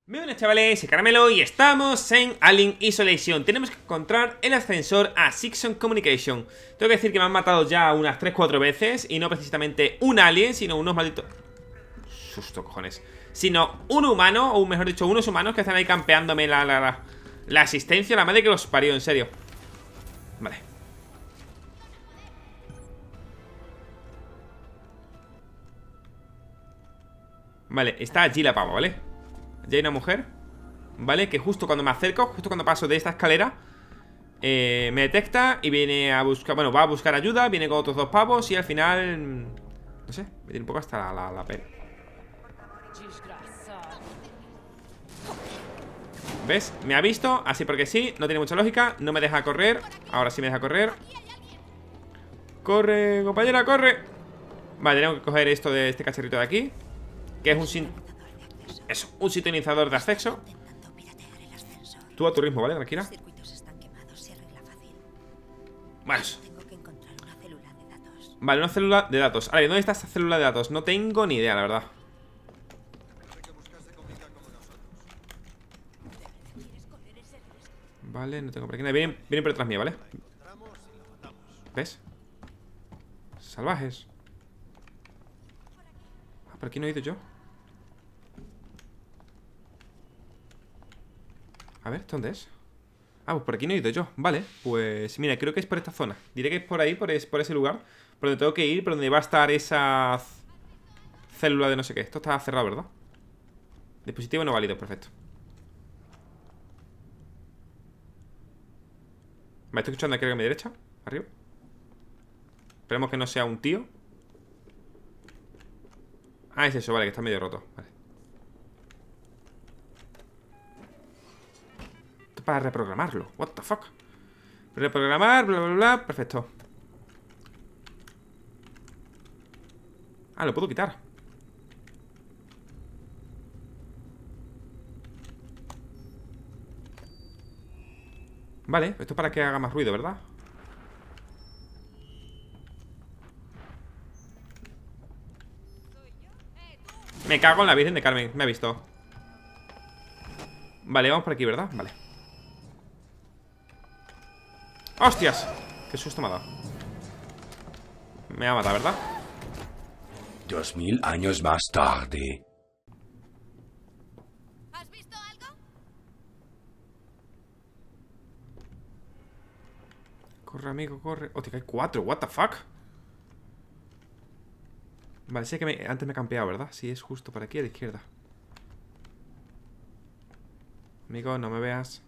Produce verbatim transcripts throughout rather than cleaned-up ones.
Muy buenas chavales, soy Caramelo y estamos en Alien Isolation. Tenemos que encontrar el ascensor a Sixon Communication. Tengo que decir que me han matado ya unas tres cuatro veces. Y no precisamente un alien, sino unos malditos... Susto, cojones. Sino un humano, o mejor dicho, unos humanos que están ahí campeándome la, la, la, la asistencia. La madre que los parió, en serio. Vale. Vale, está allí la pava, ¿vale? Ya hay una mujer, ¿vale? Que justo cuando me acerco, justo cuando paso de esta escalera eh, me detecta y viene a buscar... Bueno, va a buscar ayuda, viene con otros dos pavos y al final... No sé, me tiene un poco hasta la, la, la pena. ¿Ves? Me ha visto, así porque sí, no tiene mucha lógica. No me deja correr, ahora sí me deja correr. Corre, compañera, corre. Vale, tengo que coger esto de este cacharrito de aquí, que es un sin... Eso, un sintonizador de acceso. Tú a tu ritmo, ¿vale? Tranquila. Bueno. Vale, una célula de datos. A ver, ¿dónde está esta célula de datos? No tengo ni idea, la verdad. Vale, no tengo por aquí. Vienen, vienen por detrás mío, ¿vale? ¿Ves? Salvajes. Ah, por aquí no he ido yo. A ver, ¿dónde es? Ah, pues por aquí no he ido yo. Vale, pues mira, creo que es por esta zona. Diré que es por ahí, por, es, por ese lugar, por donde tengo que ir, por donde va a estar esa célula de no sé qué. Esto está cerrado, ¿verdad? Dispositivo no válido, perfecto. Me estoy escuchando aquí a mi derecha, arriba. Esperemos que no sea un tío. Ah, es eso, vale, que está medio roto. Vale. Esto es para reprogramarlo. What the fuck. Reprogramar, bla, bla, bla. Perfecto. Ah, lo puedo quitar. Vale, esto es para que haga más ruido, ¿verdad? Me cago en la Virgen de Carmen, me ha visto. Vale, vamos por aquí, ¿verdad? Vale. ¡Hostias! Qué susto me ha dado. Me va a matar, ¿verdad? Dos mil años más tarde. ¿Has visto algo? Corre, amigo, corre. Hostia, que hay cuatro, what the fuck. Vale, sé que me... antes me he campeado, ¿verdad? Sí, es justo por aquí a la izquierda. Amigo, no me veas.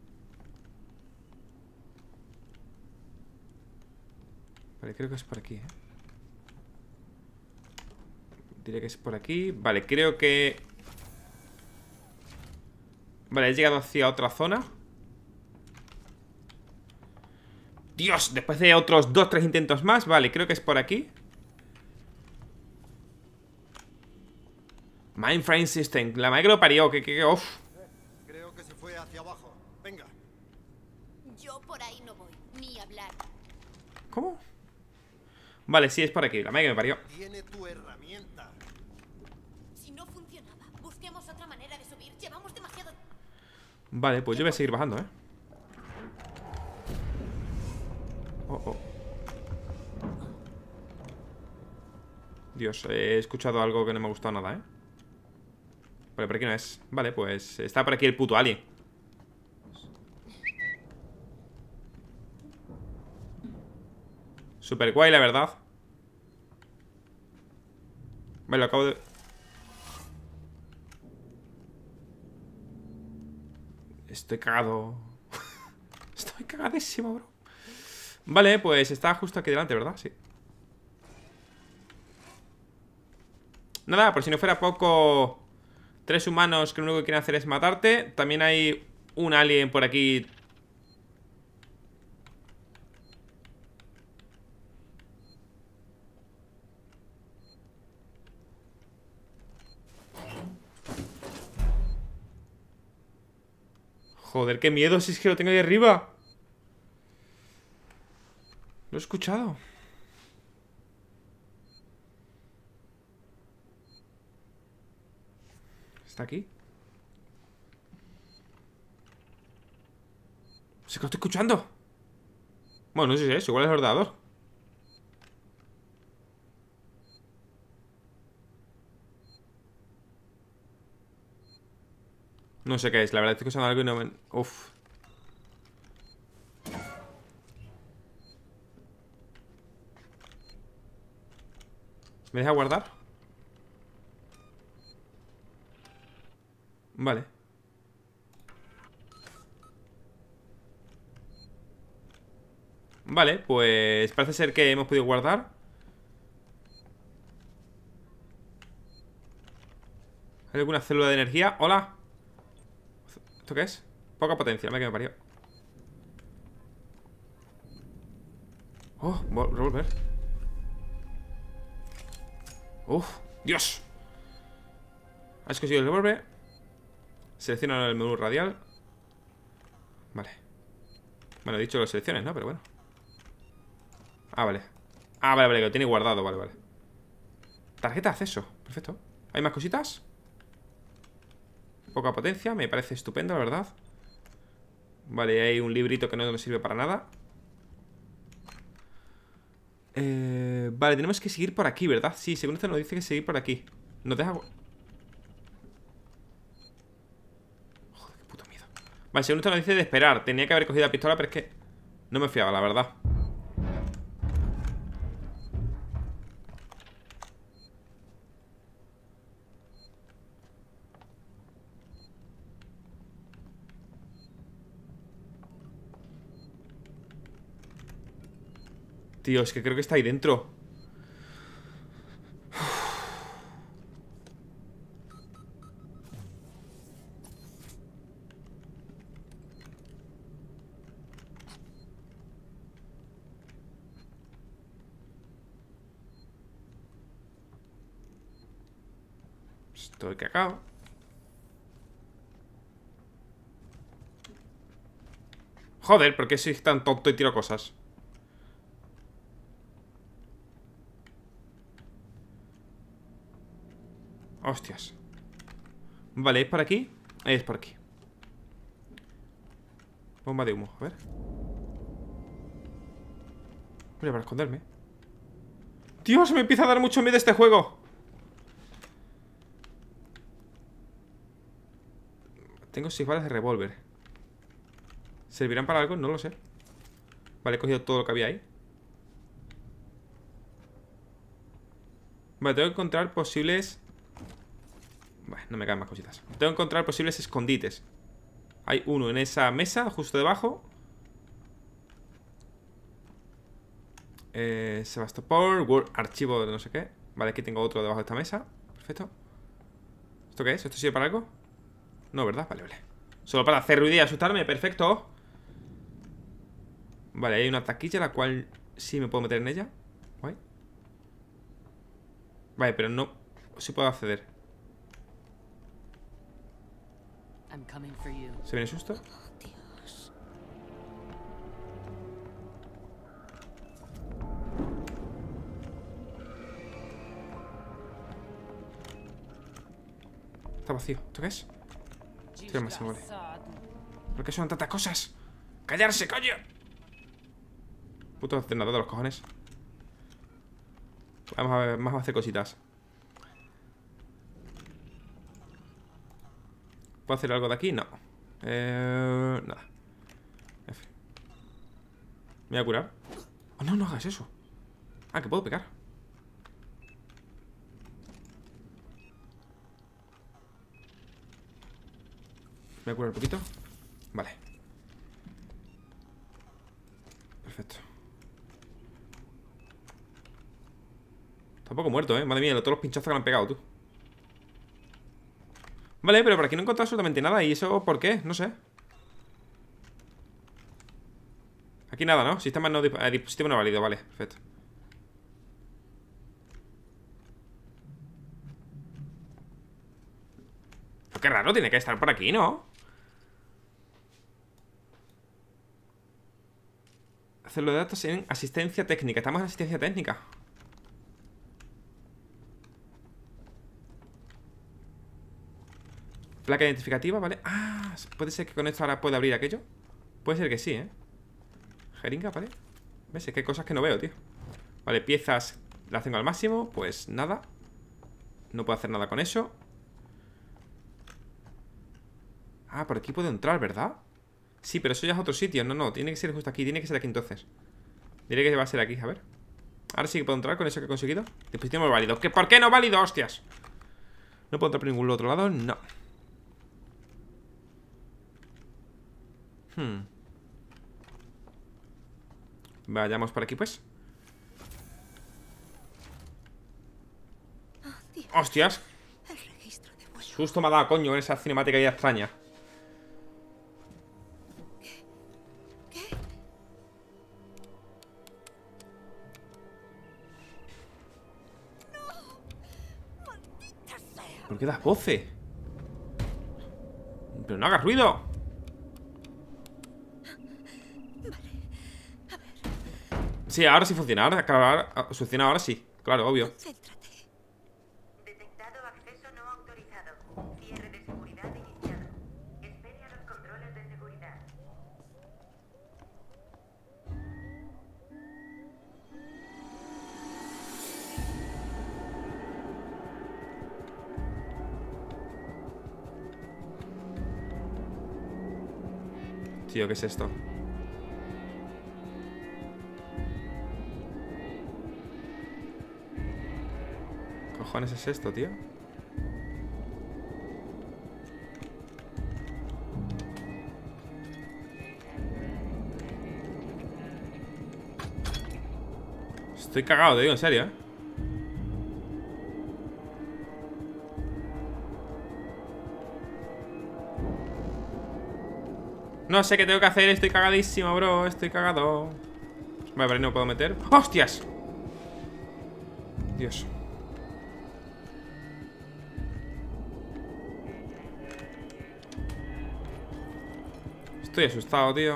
Vale, creo que es por aquí, ¿eh? Diré que es por aquí. Vale, creo que... Vale, he llegado hacia otra zona. Dios, después de otros dos, tres intentos más. Vale, creo que es por aquí. Mindframe System, la madre que lo parió. Que, que, que uff. Creo que se fue hacia abajo. Venga. Yo por ahí no voy, ni hablar. ¿Cómo? Vale, sí, es por aquí, la madre que me parió. Tiene tu herramienta. Si no funcionaba, busquemos otra manera de subir. Llevamos demasiado... Vale, pues yo voy a seguir bajando, ¿eh? Oh, oh. Dios, he escuchado algo que no me ha gustado nada, ¿eh? Vale, por aquí no es. Vale, pues está por aquí el puto alien. Super guay, la verdad. Vale, lo acabo de... Estoy cagado. Estoy cagadísimo, bro. Vale, pues está justo aquí delante, ¿verdad? Sí. Nada, por si no fuera poco, tres humanos que lo único que quieren hacer es matarte. También hay un alien por aquí. Joder, qué miedo, si es que lo tengo ahí arriba. Lo he escuchado. ¿Está aquí? Sí que lo estoy escuchando. Bueno, no sé si es, igual es el ordenador. No sé qué es, la verdad estoy escuchando algo y no me... Uf. ¿Me deja guardar? Vale. Vale, pues parece ser que hemos podido guardar. ¿Hay alguna célula de energía? ¡Hola! ¿Esto qué es? Poca potencia, me que me parió. Oh, revolver. Uf, Dios. Has conseguido el revólver. Selecciona el menú radial. Vale. Bueno, he dicho las selecciones, ¿no? Pero bueno. Ah, vale. Ah, vale, vale, que lo tiene guardado, vale, vale. Tarjeta de acceso, perfecto. ¿Hay más cositas? Poca potencia, me parece estupendo, la verdad. Vale, hay un librito que no me sirve para nada. eh, Vale, tenemos que seguir por aquí, ¿verdad? Sí, según esto nos dice que seguir por aquí. Nos deja... Joder, qué puto miedo. Vale, según esto nos dice de esperar. Tenía que haber cogido la pistola, pero es que no me fiaba, la verdad. Tío, es que creo que está ahí dentro. Estoy cagado. Joder, ¿por qué soy tan tonto y tiro cosas? Hostias. Vale, ¿es por aquí? Es por aquí. Bomba de humo, a ver. Mira, para esconderme. Dios, me empieza a dar mucho miedo este juego. Tengo seis balas de revólver. ¿Servirán para algo? No lo sé. Vale, he cogido todo lo que había ahí. Vale, tengo que encontrar posibles... Bueno, no me caen más cositas. Tengo que encontrar posibles escondites. Hay uno en esa mesa, justo debajo. eh, Sebastopol, Word, archivo de no sé qué. Vale, aquí tengo otro debajo de esta mesa. Perfecto. ¿Esto qué es? ¿Esto sirve para algo? No, ¿verdad? Vale, vale. Solo para hacer ruido y asustarme, perfecto. Vale, hay una taquilla la cual sí me puedo meter en ella. Guay. Vale, pero no... Sí puedo acceder. ¿Se viene susto? Dios. Está vacío. ¿Esto qué es? Tira más, vale. ¿Por qué son tantas cosas? ¡Callarse, coño! Puto ordenador de los cojones. Vamos a ver, vamos a hacer cositas. ¿Puedo hacer algo de aquí? No. Eh, nada. F. Me voy a curar. Oh, no, no hagas eso. Ah, que puedo pegar. Me voy a curar un poquito. Vale. Perfecto. Tampoco muerto, eh. Madre mía, todos los pinchazos que le han pegado, tú. Vale, pero por aquí no he encontrado absolutamente nada. ¿Y eso por qué? No sé. Aquí nada, ¿no? Sistema no, eh, dispositivo no válido, vale, perfecto. Pero qué raro, tiene que estar por aquí, ¿no? Hacerlo de datos en asistencia técnica. Estamos en asistencia técnica. Placa identificativa, ¿vale? Ah, puede ser que con esto ahora pueda abrir aquello. puede ser que sí, ¿eh? Jeringa, ¿vale? ¿Ves? Es que hay cosas que no veo, tío. Vale, piezas las tengo al máximo. Pues nada. No puedo hacer nada con eso. Ah, por aquí puedo entrar, ¿verdad? Sí, pero eso ya es otro sitio. No, no, tiene que ser justo aquí. Tiene que ser aquí entonces. Diré que va a ser aquí, a ver. Ahora sí que puedo entrar con eso que he conseguido. Dispositivo válido. ¿Qué? ¿Por qué no válido? ¡Hostias! ¿No puedo entrar por ningún otro lado? No. Hmm. Vayamos por aquí, pues. Oh, Dios. ¡Hostias! El registro de vuelo. Susto me ha dado, coño, en esa cinemática ya extraña. ¿Qué? ¡No! ¡Maldita sea! ¿Por qué das voces? Pero no hagas ruido. Sí, ahora sí funciona. Ahora, claro, ahora funciona, ahora sí. Claro, obvio. Concéntrate. Detectado acceso no autorizado. Cierre de seguridad iniciado. Espere a los controles de seguridad. Tío, ¿qué es esto? ¿Qué cojones es esto, tío? Estoy cagado, te digo, en serio, ¿eh? No sé qué tengo que hacer, estoy cagadísimo, bro. Estoy cagado. Vale, pero ahí no puedo meter. ¡Hostias! Dios. Estoy asustado, tío.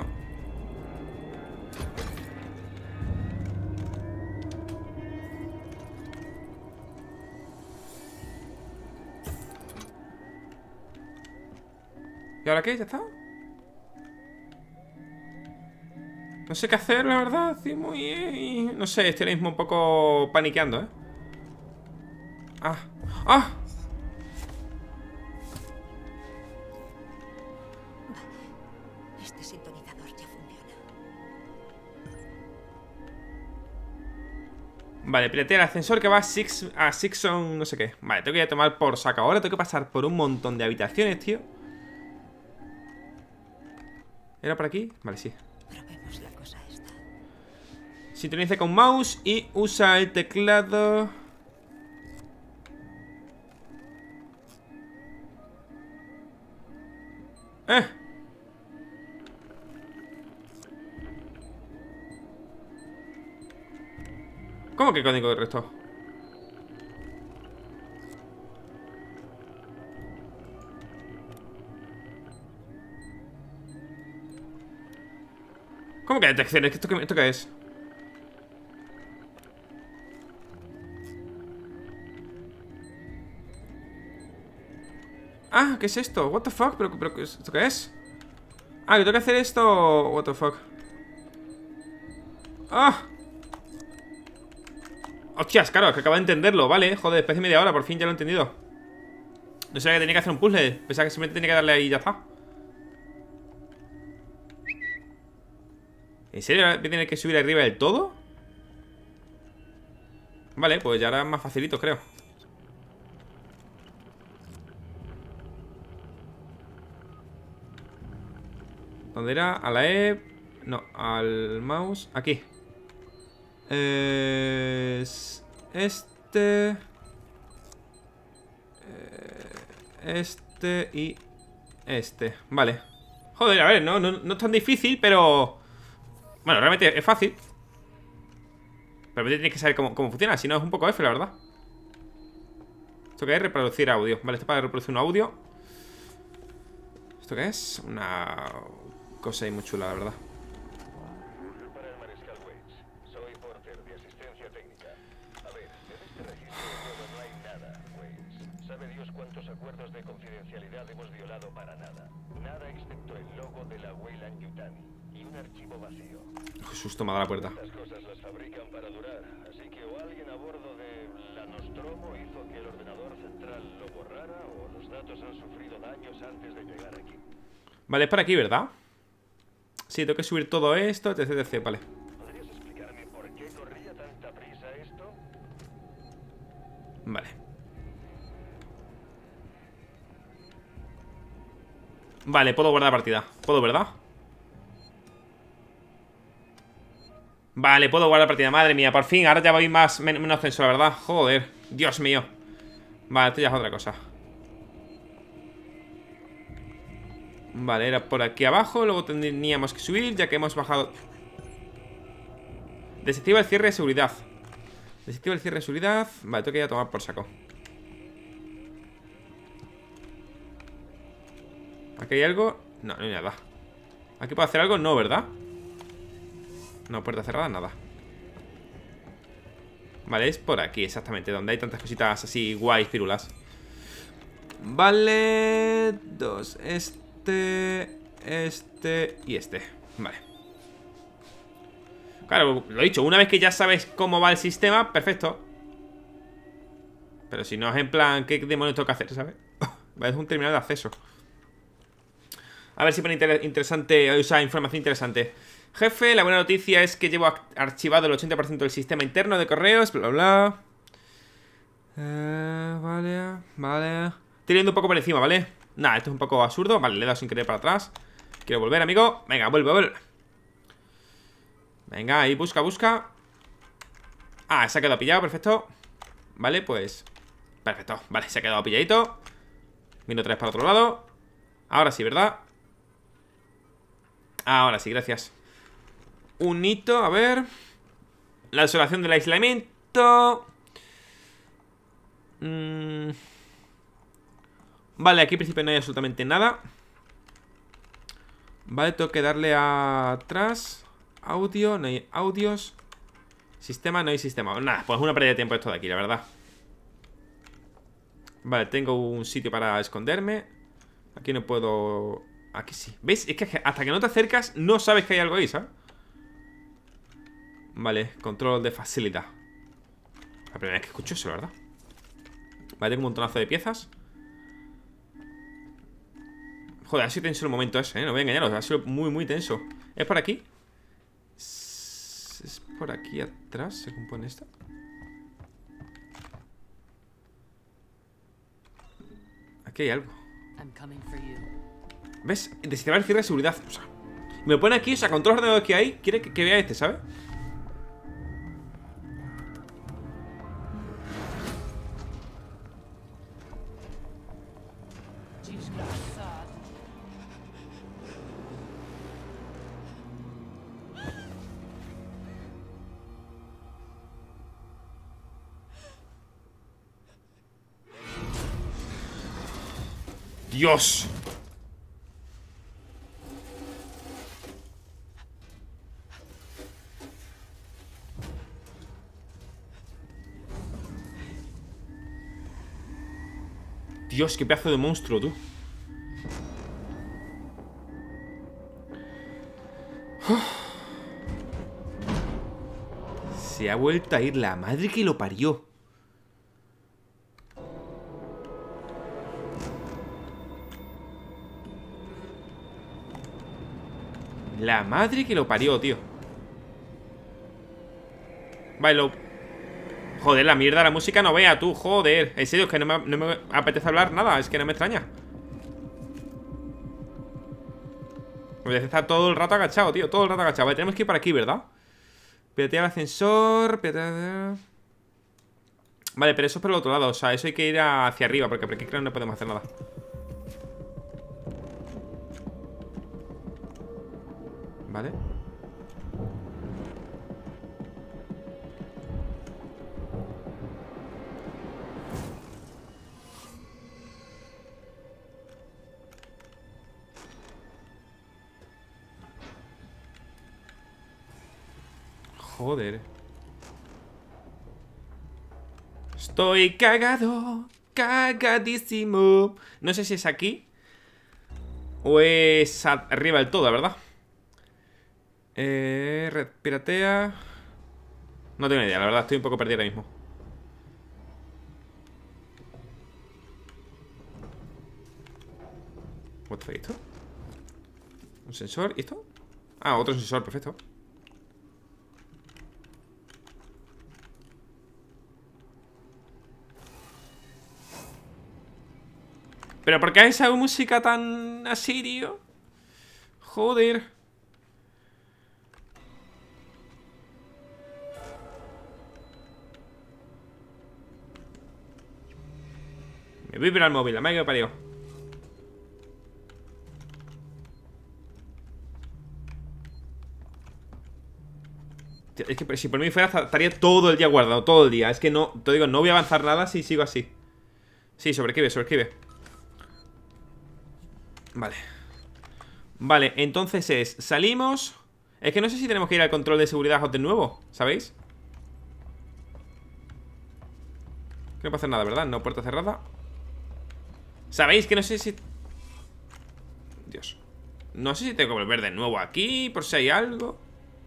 ¿Y ahora qué? ¿Ya está? No sé qué hacer, la verdad. Estoy muy... No sé, estoy ahora mismo un poco paniqueando, ¿eh? Ah. ¡Ah! Este sintonizador ya funciona. Vale, piratea el ascensor que va a, Six, a Sixon, no sé qué. Vale, tengo que ir a tomar por saco. Ahora tengo que pasar por un montón de habitaciones, tío. ¿Era por aquí? Vale, sí. Probemos la cosa esta. Sintonice con mouse y usa el teclado. ¡Eh! ¿Cómo que código de resto? ¿Cómo que detecciones? ¿Esto qué, ¿Esto qué es? Ah, ¿qué es esto? What the fuck? ¿Pero, pero esto qué es? Ah, que tengo que hacer esto. What the fuck. Ah. Hostias, claro, que acabo de entenderlo, vale. Joder, después de media hora, por fin ya lo he entendido. No sabía que tenía que hacer un puzzle. Pensaba que simplemente tenía que darle ahí y ya está. ¿En serio voy a tener que subir arriba del todo? Vale, pues ya ahora más facilito, creo. ¿Dónde era? A la E... No, al mouse. Aquí. Es... Este... Este y... Este. Vale. Joder, a ver, no, no, no es tan difícil, pero... Bueno, realmente es fácil. Pero tienes que saber cómo, cómo funciona. Si no, es un poco F, la verdad. ¿Esto qué es? Reproducir audio. Vale, esto es para reproducir un audio. ¿Esto qué es? Una cosa ahí muy chula, la verdad. Para el Mariscal Waits. Soy Porter, de asistencia técnica. A ver, en este registro de juego no hay nada, Waits. Sabe Dios cuántos acuerdos de confidencialidad hemos violado para nada. Nada excepto el logo de la Weyland Yutani. y un archivo vacío. Qué susto me ha dado la puerta. Estas cosas las fabrican para durar, así que o alguien a bordo de la Nostromo hizo que el ordenador central lo borrara o los datos han sufrido daños antes de llegar aquí. Vale, es por aquí, ¿verdad? Sí, tengo que subir todo esto, etc, etc, vale. ¿Podrías explicarme por qué corría tanta prisa esto? Vale. Vale, puedo guardar partida. ¿Puedo, verdad? Vale, puedo guardar partida. Madre mía, por fin. Ahora ya voy más men menos tenso, la verdad. Joder, Dios mío. Vale, esto ya es otra cosa. Vale, era por aquí abajo. Luego tendríamos que subir, ya que hemos bajado. Desactiva el cierre de seguridad. Desactiva el cierre de seguridad. Vale, tengo que ir a tomar por saco. ¿Aquí hay algo? No, no hay nada. ¿Aquí puedo hacer algo? No, ¿verdad? No, puerta cerrada, nada. Vale, es por aquí exactamente, donde hay tantas cositas así guays, pirulas. Vale. Dos, este, este y este. Vale. Claro, lo he dicho, una vez que ya sabes cómo va el sistema, perfecto. Pero si no es en plan, ¿qué demonios tengo que hacer, sabes? Es un terminal de acceso. A ver si pone inter interesante, o sea, información interesante. Jefe, la buena noticia es que llevo archivado el ochenta por ciento del sistema interno de correos, bla, bla, bla. Eh, vale, vale. Estoy yendo un poco por encima, ¿vale? Nada, esto es un poco absurdo. Vale, le he dado sin querer para atrás. Quiero volver, amigo. Venga, vuelve, vuelve. Venga, ahí, busca, busca. Ah, se ha quedado pillado, perfecto. Vale, pues perfecto, vale, se ha quedado pilladito. Vino otra vez para otro lado. Ahora sí, ¿verdad? Ahora sí, gracias. Un hito, a ver. La isolación del aislamiento. mm. Vale, aquí en principio no hay absolutamente nada. Vale, tengo que darle a atrás. Audio, no hay audios. Sistema, no hay sistema. Nada, pues una pérdida de tiempo esto de aquí, la verdad. Vale, tengo un sitio para esconderme. Aquí no puedo... Aquí sí. ¿Veis? Es que hasta que no te acercas no sabes que hay algo ahí, ¿sabes? Vale, control de facilidad. La primera vez que escucho eso, ¿verdad? Vale, tengo un montonazo de piezas. Joder, ha sido tenso el momento ese, ¿eh? No voy a engañaros, ha sido muy, muy tenso. ¿Es por aquí? ¿Es por aquí atrás? ¿Se compone esto? Aquí hay algo. ¿Ves? Desactivar el cierre de seguridad. O sea, me lo pone aquí, o sea, con todos los ordenadores que hay. Quiere que, que vea este, ¿sabes? Dios. Dios, qué pedazo de monstruo, tú. Se ha vuelto a ir la madre que lo parió. La madre que lo parió, tío. Vale, lo... Joder, la mierda, la música no vea, tú, joder. En serio, es que no me, no me apetece hablar nada. Es que no me extraña. Me apetece estar todo el rato agachado, tío. Todo el rato agachado. Vale, tenemos que ir para aquí, ¿verdad? Piratear el ascensor. Piratear... Vale, pero eso es por el otro lado. O sea, eso hay que ir hacia arriba, porque por aquí creo que no podemos hacer nada. Vale. Joder. Estoy cagado. Cagadísimo. No sé si es aquí o es arriba del todo, ¿verdad? Eh, red piratea. No tengo ni idea, la verdad, estoy un poco perdido ahora mismo. What the fuck, ¿esto? ¿Un sensor? ¿Y esto? Ah, otro sensor, perfecto. ¿Pero por qué esa música tan así, tío? Joder. Me vibra el móvil, la madre que parió. Tío, es que si por mí fuera estaría todo el día guardado, todo el día. Es que no, te digo, no voy a avanzar nada si sigo así. Sí, sobreescribe, sobreescribe. Vale. Vale, entonces es, salimos. Es que no sé si tenemos que ir al control de seguridad de nuevo, ¿sabéis? Que no puedo hacer nada, ¿verdad? No, puerta cerrada. ¿Sabéis? Que no sé si... Dios. No sé si tengo que volver de nuevo aquí, por si hay algo.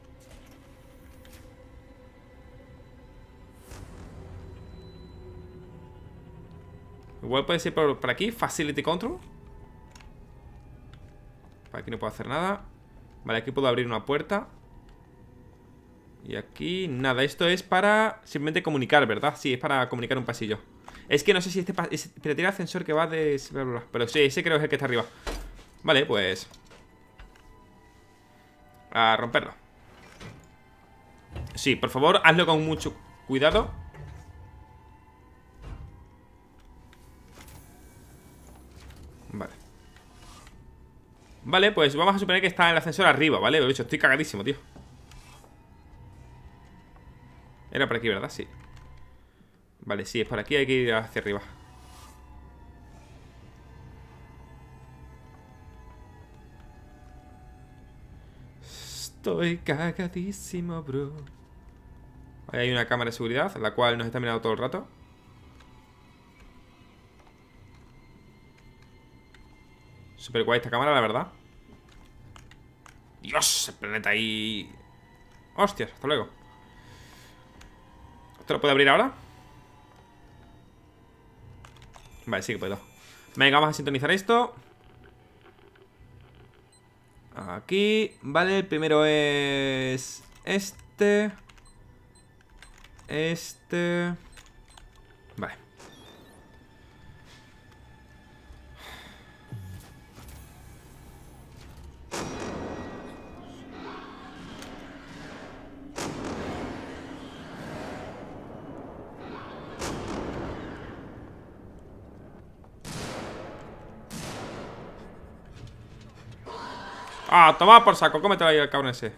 Igual puede ser por, por aquí, Facility Control. Aquí no puedo hacer nada. Vale, aquí puedo abrir una puerta. Y aquí nada, esto es para simplemente comunicar, ¿verdad? Sí, es para comunicar un pasillo. Es que no sé si este es, pero tiene ascensor que va de... Pero sí, ese creo que es el que está arriba. Vale, pues a romperlo. Sí, por favor, hazlo con mucho cuidado. Vale. Vale, pues vamos a suponer que está el ascensor arriba, ¿vale? De hecho, estoy cagadísimo, tío. Era por aquí, ¿verdad? Sí. Vale, sí, es por aquí, hay que ir hacia arriba. Estoy cagadísimo, bro. Ahí hay una cámara de seguridad, la cual nos está mirando todo el rato. Súper guay esta cámara, la verdad. Dios, el planeta ahí. Hostias, hasta luego. ¿Esto lo puedo abrir ahora? Vale, sí que puedo. Venga, vamos a sintonizar esto. Aquí, vale, el primero es este. Este. Vale. Ah, toma por saco, cómetelo ahí al cabrón ese.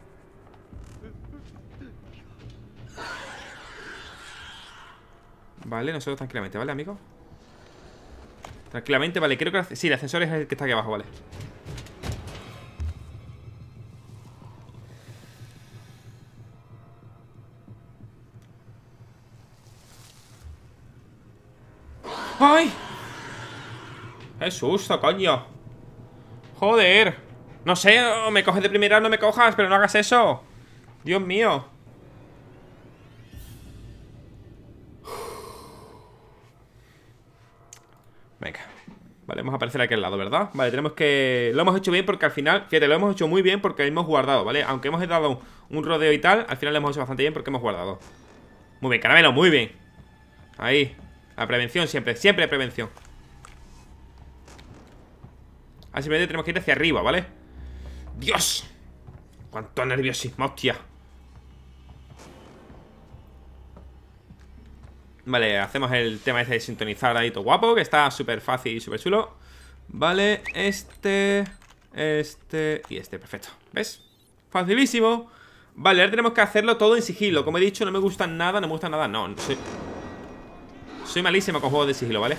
Vale, nosotros tranquilamente, ¿vale, amigo? Tranquilamente, vale, creo que... Sí, el ascensor es el que está aquí abajo, vale. ¡Ay! ¡Qué susto, coño! Joder. No sé, o me coges de primera o no me cojas, pero no hagas eso. Dios mío. Venga. Vale, vamos a aparecer aquí al lado, ¿verdad? Vale, tenemos que... Lo hemos hecho bien porque al final... Fíjate, lo hemos hecho muy bien porque hemos guardado, ¿vale? Aunque hemos dado un, un rodeo y tal, al final lo hemos hecho bastante bien porque hemos guardado. Muy bien, caramelo, muy bien. Ahí. La prevención siempre, siempre prevención. Ahora simplemente tenemos que ir hacia arriba, ¿vale? ¡Dios! ¡Cuánto nerviosismo, hostia! Vale, hacemos el tema este de sintonizar ahí todo guapo, que está súper fácil y súper chulo. Vale, este... Este... Y este, perfecto. ¿Ves? Facilísimo. Vale, ahora tenemos que hacerlo todo en sigilo. Como he dicho, no me gusta nada, no me gusta nada. No, no soy... Soy malísimo con juegos de sigilo, ¿vale?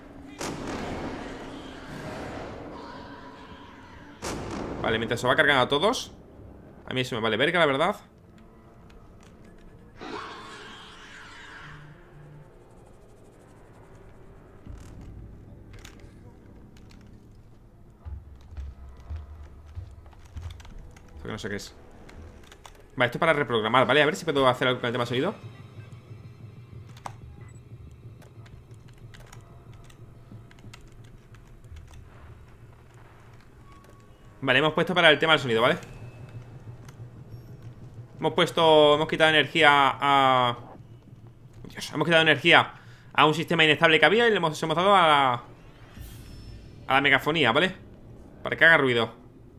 Vale, mientras se va cargando a todos. A mí eso me vale verga, la verdad. Esto que no sé qué es. Vale, esto es para reprogramar, ¿vale? A ver si puedo hacer algo con el tema sonido. Vale, hemos puesto para el tema del sonido, ¿vale? Hemos puesto... Hemos quitado energía a... Dios, hemos quitado energía a un sistema inestable que había y le hemos, hemos dado a la... A la megafonía, ¿vale? Para que haga ruido.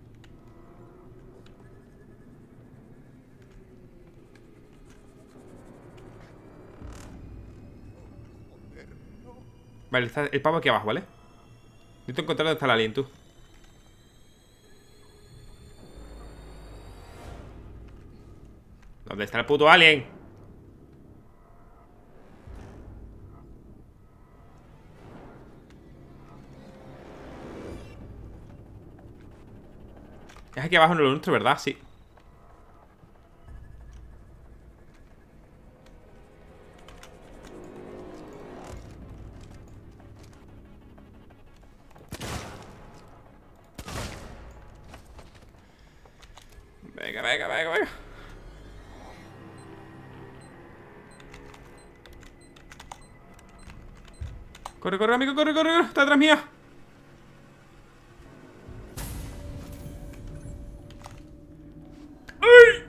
Vale, está el pavo aquí abajo, ¿vale? Necesito encontrar dónde está el alien, tú. ¿Dónde está el puto alien? Es aquí abajo en lo nuestro, ¿verdad? Sí. Venga, venga, venga, venga. Corre, corre, amigo, corre, corre, corre. Está detrás mía. ¡Ay!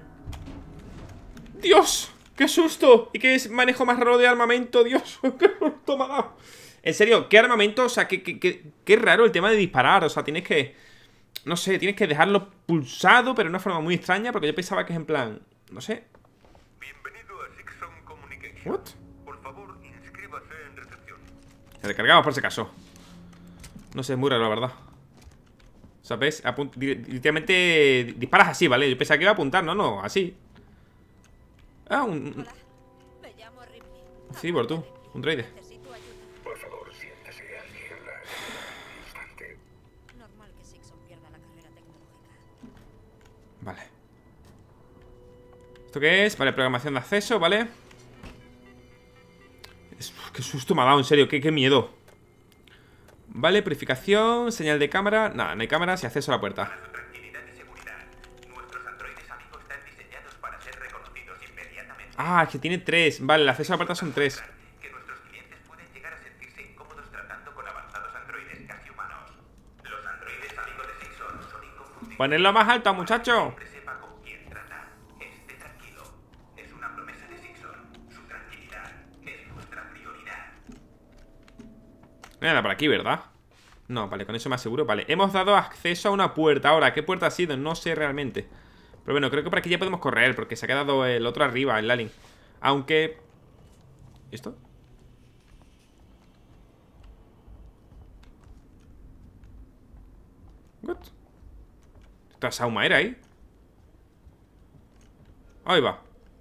Dios, qué susto. Y qué manejo más raro de armamento, Dios. Qué susto me ha dado. En serio, ¿qué armamento? O sea, qué, qué, qué, qué raro el tema de disparar. O sea, tienes que... No sé, tienes que dejarlo pulsado, pero de una forma muy extraña, porque yo pensaba que es en plan... No sé. Bienvenido a Sixon Communication. ¿What? Por favor, inscríbase en recepción. Recargamos por si acaso. No sé, es muy raro, la verdad. O sea, ¿ves? Apunt literalmente disparas así, ¿vale? Yo pensaba que iba a apuntar, no, no, así. Ah, un... Hola, me llamo Ripley. Sí, por tú, un droide. Necesito ayuda. Por favor, siéntese aquí en la instante. Normal que Sixon pierda la carrera tecnológica. Vale. ¿Esto qué es? Vale, programación de acceso, ¿vale? Es... Qué susto me ha dado, en serio, qué, qué miedo. Vale, purificación, señal de cámara. Nada, no hay cámaras y acceso a la puerta. Para su tranquilidad y seguridad, nuestros androides amigos están diseñados para ser reconocidos inmediatamente. Ah, es que tiene tres. Vale, el acceso a la puerta son tres. Que nuestros clientes pueden llegar a sentirse incómodos tratando con avanzados androides casi humanos. Los androides amigos de Sixon son inconfundibles. Ponedlo más alto, muchacho. Siempre sepa con quién tratar. Esté tranquilo. Es una promesa de Sixon. Su tranquilidad es nuestra prioridad. No hay nada por aquí, ¿verdad? No, vale, con eso me aseguro. Vale, hemos dado acceso a una puerta. Ahora, ¿qué puerta ha sido? No sé realmente. Pero bueno, creo que por aquí ya podemos correr, porque se ha quedado el otro arriba, el alien. Aunque... ¿Esto? ¿What? ¿Está Saumaera ahí? Ahí va.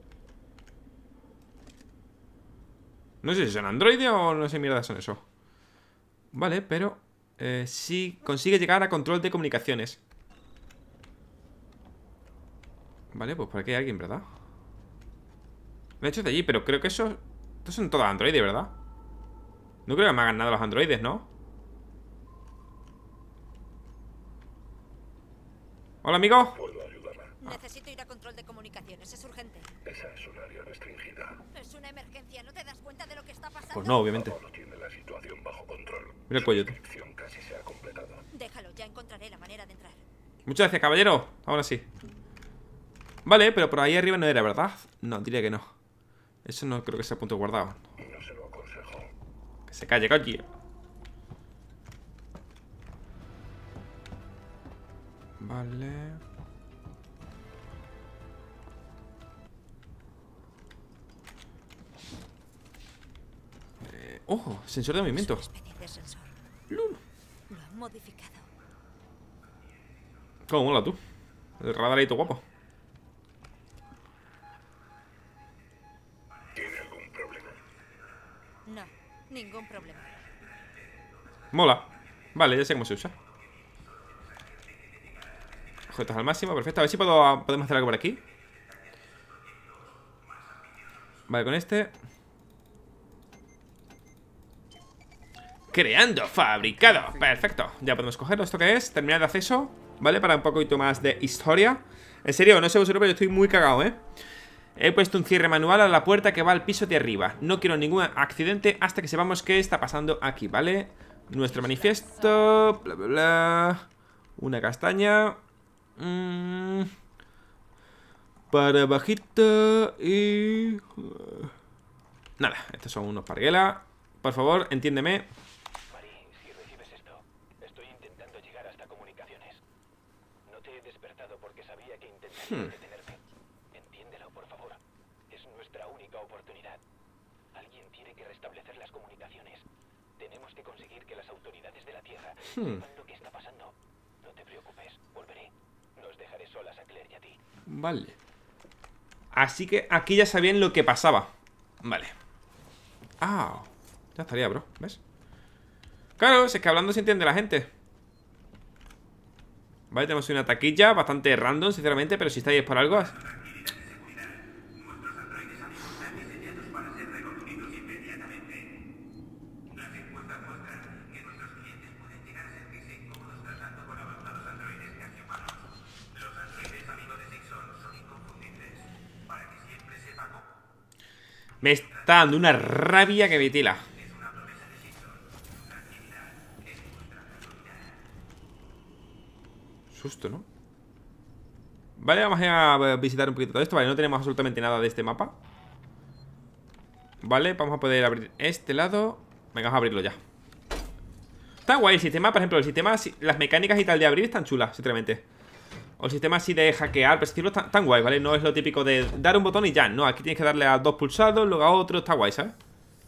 No sé si son androides o no sé mierda son eso. Vale, pero eh, sí consigue llegar a control de comunicaciones. Vale, pues por aquí hay alguien, ¿verdad? De hecho es de allí, pero creo que eso... Estos son todos androides, ¿verdad? No creo que me hagan nada los androides, ¿no? Hola, amigo. Puedo ayudarla. Necesito ir a control de comunicaciones, es urgente. Esa es un área restringida. Es una emergencia, ¿no te das cuenta de lo que está pasando? Pues no, obviamente. Apolo tiene la situación bajo control. Mira el cuello, tú. La inscripción casi se ha completado. Déjalo, ya encontraré la manera de entrar. Muchas gracias, caballero. Ahora sí. Vale, pero por ahí arriba no era, ¿verdad? No, diría que no. Eso no creo que sea punto guardado. No se lo aconsejo. Que se calle, coño. Vale. Eh, ojo, sensor de movimiento. Es una especie de sensor. Lo han modificado. ¿Cómo mola tú? El radarito guapo. ¿Tiene algún problema? No, ningún problema. Mola. Vale, ya sé cómo se usa. Objetos al máximo, perfecto. A ver si puedo, podemos hacer algo por aquí. Vale, con este. Creando, fabricado. Perfecto, ya podemos cogerlo. ¿Esto qué es? Terminal de acceso, ¿vale? Para un poquito más de historia. En serio, no sé vosotros, pero yo estoy muy cagado, ¿eh? He puesto un cierre manual a la puerta que va al piso de arriba. No quiero ningún accidente hasta que sepamos qué está pasando aquí, ¿vale? Nuestro manifiesto. Bla, bla, bla. Una castaña. Mm. Para bajita y... Nada, estos son unos parguelas. Por favor, entiéndeme. Mari, si recibes esto, estoy intentando llegar hasta comunicaciones. No te he despertado porque sabía que intentarías Hmm. detenerme. Entiéndelo, por favor. Es nuestra única oportunidad. Alguien tiene que restablecer las comunicaciones. Tenemos que conseguir que las autoridades de la Tierra Hmm. sepan lo que está pasando. No te preocupes, volveré. No os dejaré solas a Claire y a ti. Vale. Así que aquí ya sabían lo que pasaba. Vale. Ah, ya estaría, bro, ¿ves? Claro, si es que hablando se entiende la gente. Vale, tenemos una taquilla bastante random, sinceramente. Pero si estáis por algo... Me está dando una rabia que me tila. Susto, ¿no? Vale, vamos a visitar un poquito todo esto. Vale, no tenemos absolutamente nada de este mapa. Vale, vamos a poder abrir este lado. Venga, vamos a abrirlo ya. Está guay el sistema, por ejemplo, el sistema, las mecánicas y tal de abrir están chulas, sinceramente. O el sistema así de hackear, por decirlo, tan, tan guay, ¿vale? No es lo típico de dar un botón y ya. No, aquí tienes que darle a dos pulsados, luego a otro. Está guay, ¿sabes?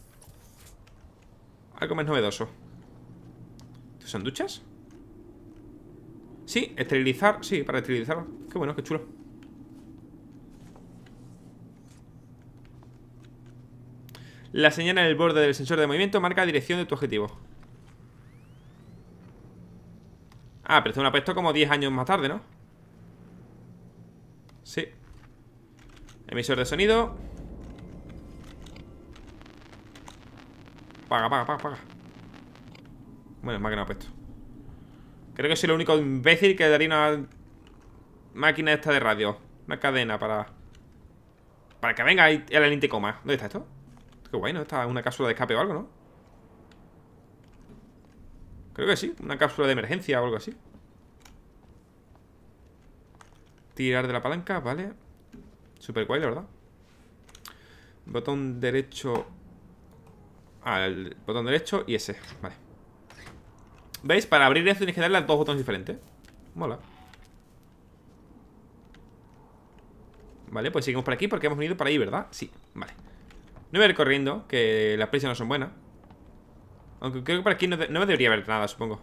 Algo más novedoso. ¿Estos son duchas? Sí, esterilizar. Sí, para esterilizar. Qué bueno, qué chulo. La señal en el borde del sensor de movimiento marca la dirección de tu objetivo. Ah, pero esto me lo ha puesto como diez años más tarde, ¿no? Sí. Emisor de sonido. Paga, paga, paga, paga. Bueno, es más que no ha puesto. Creo que soy el único imbécil que daría una máquina esta de radio. Una cadena para... Para que venga y el alien te coma. ¿Dónde está esto? Qué guay, ¿no? Está una cápsula de escape o algo, ¿no? Creo que sí, una cápsula de emergencia o algo así. Tirar de la palanca, vale. Super guay, la verdad. Botón derecho. Ah, el botón derecho y ese, vale. ¿Veis? Para abrir esto tienes que darle a dos botones diferentes. Mola. Vale, pues seguimos por aquí porque hemos venido para ahí, ¿verdad? Sí, vale. No voy a ir corriendo, que las prisas no son buenas. Aunque creo que por aquí no, de no debería haber nada, supongo.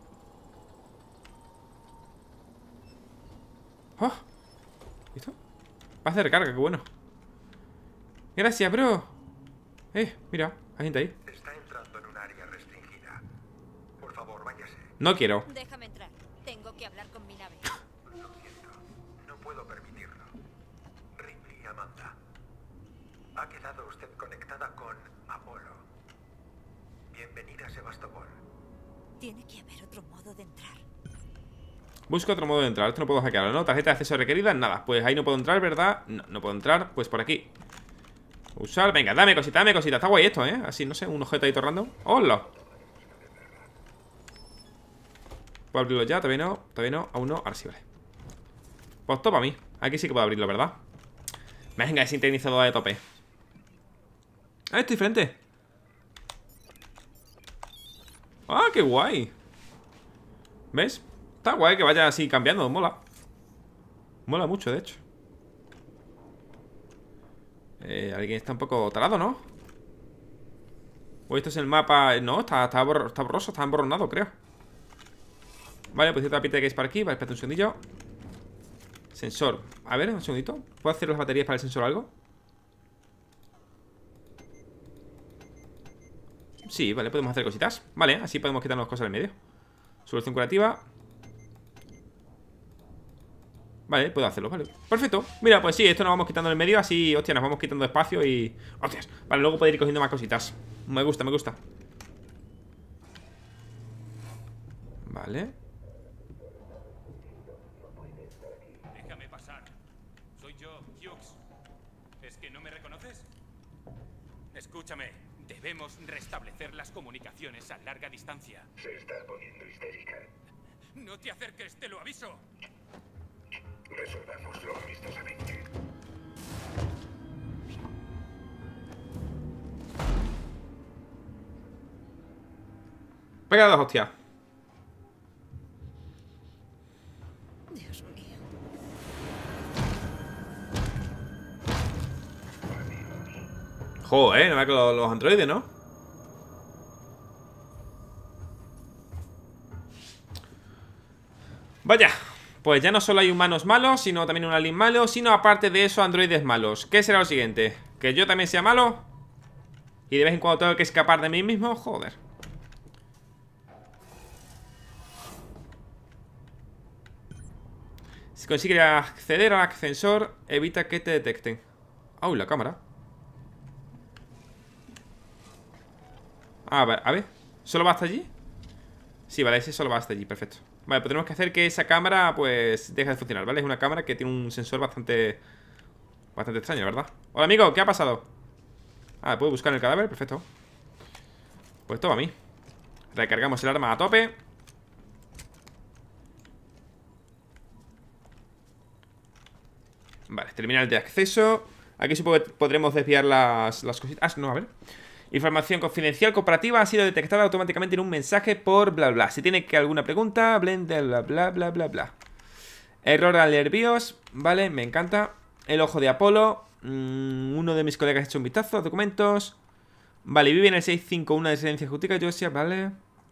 ¡Oh! ¿Listo? Paz de recarga, qué bueno. Gracias, bro. Eh, mira, hay gente ahí. Está entrando en un área restringida. Por favor, váyase. No quiero. Déjame entrar. Tengo que hablar con mi nave. Lo siento. No puedo permitirlo. Ripley, Amanda. Ha quedado usted conectada con Apolo. Bienvenida a Sebastopol. Tiene que haber otro modo de entrar. Busco otro modo de entrar. Esto no puedo hackearlo, ¿no? Tarjeta de acceso requerida, nada. Pues ahí no puedo entrar, ¿verdad? No, no puedo entrar. Pues por aquí. Usar, venga, dame cosita, dame cosita. Está guay esto, ¿eh? Así, no sé, un objeto ahí random. ¡Hola! ¿Puedo abrirlo ya? Todavía no, todavía no, aún no. Ahora sí, vale. Pues todo para mí. Aquí sí que puedo abrirlo, ¿verdad? Venga, es sintonizador de tope. Ah, esto es diferente. Ah, qué guay. ¿Ves? Está guay que vaya así cambiando, mola. Mola mucho, de hecho. Eh, alguien está un poco talado, ¿no? O esto es el mapa. No, está, está, borro, está borroso, está emborronado, creo. Vale, pues cierta pinta de que es para aquí. Vale, espérate un segundillo. Sensor. A ver, un segundito. ¿Puedo hacer las baterías para el sensor o algo? Sí, vale, podemos hacer cositas. Vale, así podemos quitarnos cosas del medio. Solución curativa. Vale, puedo hacerlo, vale. Perfecto. Mira, pues sí, esto nos vamos quitando en el medio. Así, hostia, nos vamos quitando espacio y... Hostias, vale, luego poder ir cogiendo más cositas. Me gusta, me gusta. Vale. Déjame pasar. pronto, Hughes. ¿Es que no me reconoces? Escúchame, debemos restablecer las comunicaciones a larga distancia. Se está poniendo histérica. No te acerques, te lo aviso. Resolvámoslo amistosamente. Pega dos hostias. Dios mío. Joder, no me con los, los androides, ¿no? Vaya, pues ya no solo hay humanos malos, sino también un alien malo, sino aparte de eso androides malos. ¿Qué será lo siguiente? ¿Que yo también sea malo? ¿Y de vez en cuando tengo que escapar de mí mismo? Joder. Si consigues acceder al ascensor, evita que te detecten. ¡Au, la cámara! Ah, vale, a ver. ¿Solo va hasta allí? Sí, vale, ese solo va hasta allí, perfecto. Vale, pues tenemos que hacer que esa cámara, pues, deje de funcionar, ¿vale? Es una cámara que tiene un sensor bastante... Bastante extraño, ¿verdad? Hola, amigo, ¿qué ha pasado? Ah, ¿puedo buscar el cadáver? Perfecto. Pues toma a mí. Recargamos el arma a tope. Vale, terminal de acceso. Aquí supongo que podremos desviar las, las cositas. Ah, no, a ver. Información confidencial cooperativa ha sido detectada automáticamente en un mensaje por bla bla. Si tiene que alguna pregunta, blend de bla bla bla bla bla. Error alert BIOS. Vale, me encanta. El ojo de Apolo. Mm, uno de mis colegas ha hecho un vistazo. Documentos. Vale, vive en el seiscientos cincuenta y uno de residencia jurídica, Josia, vale.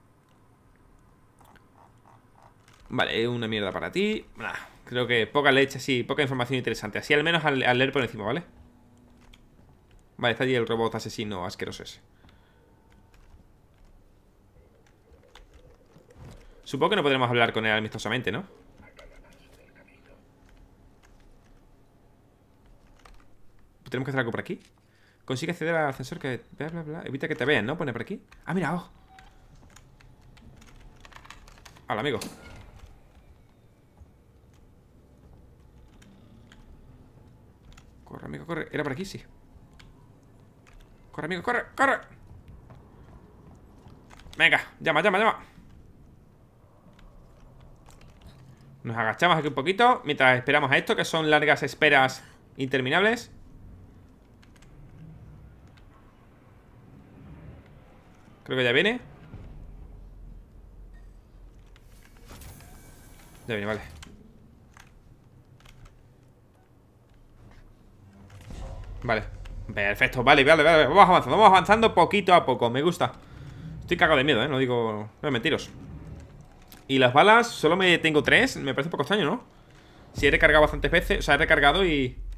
Vale, una mierda para ti. Nah, creo que poca leche, sí, poca información interesante. Así al menos al, al leer por encima, ¿vale? Vale, está allí el robot asesino asqueroso ese. Supongo que no podremos hablar con él amistosamente, ¿no? ¿Tenemos que hacer algo por aquí? Consigue acceder al ascensor que... Bla, bla, bla. Evita que te vean, ¿no? Pone por aquí. Ah, mira, oh. Hola, amigo. Corre, amigo, corre. Era por aquí, sí. Corre, amigo, corre, corre. Venga, llama, llama, llama. Nos agachamos aquí un poquito mientras esperamos a esto, que son largas esperas interminables. Creo que ya viene. Ya viene, vale. Vale, perfecto, vale, vale, vale. Vamos avanzando, vamos avanzando poquito a poco. Me gusta. Estoy cagado de miedo, eh, no digo... No es mentiros. Y las balas, solo me tengo tres. Me parece un poco extraño, ¿no? Si he recargado bastantes veces. O sea, he recargado y...